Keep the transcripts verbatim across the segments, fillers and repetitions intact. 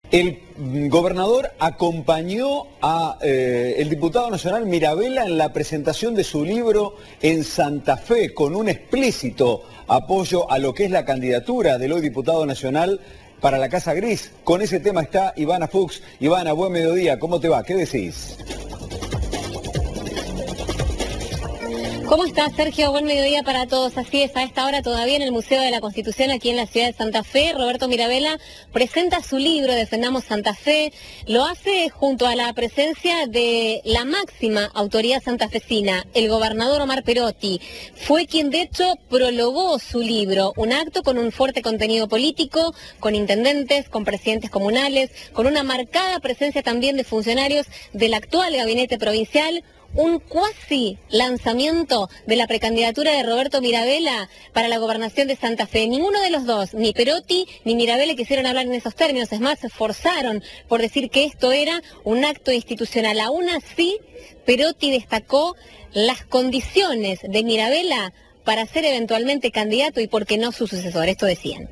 El gobernador acompañó a eh, el diputado nacional Mirabella en la presentación de su libro en Santa Fe, con un explícito apoyo a lo que es la candidatura del hoy diputado nacional para la Casa Gris. Con ese tema está Ivana Fuchs. Ivana, buen mediodía, ¿cómo te va? ¿Qué decís? ¿Cómo estás, Sergio? Buen mediodía para todos. Así es, a esta hora todavía en el Museo de la Constitución, aquí en la ciudad de Santa Fe, Roberto Mirabella presenta su libro Defendamos Santa Fe. Lo hace junto a la presencia de la máxima autoridad santafesina, el gobernador Omar Perotti. Fue quien, de hecho, prologó su libro, un acto con un fuerte contenido político, con intendentes, con presidentes comunales, con una marcada presencia también de funcionarios del actual gabinete provincial. Un cuasi lanzamiento de la precandidatura de Roberto Mirabella para la gobernación de Santa Fe. Ninguno de los dos, ni Perotti ni Mirabella, quisieron hablar en esos términos. Es más, se esforzaron por decir que esto era un acto institucional. Aún así, Perotti destacó las condiciones de Mirabella para ser eventualmente candidato y por qué no su sucesor. Esto decían.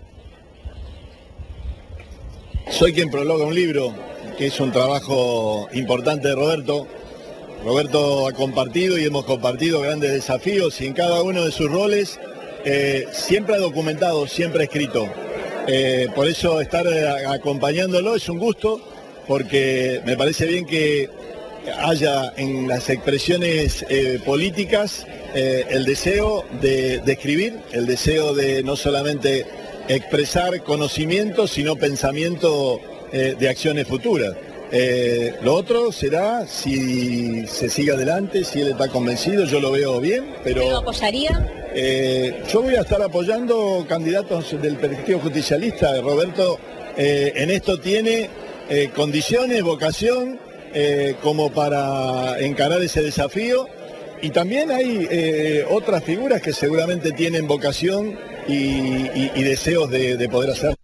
Soy quien prologa un libro, que es un trabajo importante de Roberto. Roberto ha compartido y hemos compartido grandes desafíos y en cada uno de sus roles eh, siempre ha documentado, siempre ha escrito. Eh, por eso estar acompañándolo es un gusto, porque me parece bien que haya en las expresiones eh, políticas eh, el deseo de, de escribir, el deseo de no solamente expresar conocimiento, sino pensamiento eh, de acciones futuras. Eh, lo otro será si se sigue adelante, si él está convencido, yo lo veo bien, pero... ¿Lo apoyaría? Eh, yo voy a estar apoyando candidatos del Partido Justicialista. Roberto eh, en esto tiene eh, condiciones, vocación, eh, como para encarar ese desafío. Y también hay eh, otras figuras que seguramente tienen vocación y, y, y deseos de, de poder hacerlo.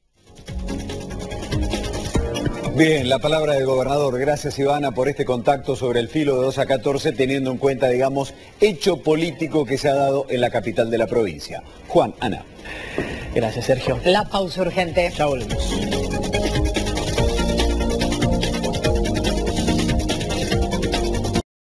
Bien, la palabra del gobernador. Gracias, Ivana, por este contacto sobre el filo de dos a catorce, teniendo en cuenta, digamos, hecho político que se ha dado en la capital de la provincia. Juan, Ana. Gracias, Sergio. La pausa urgente. Ya volvemos.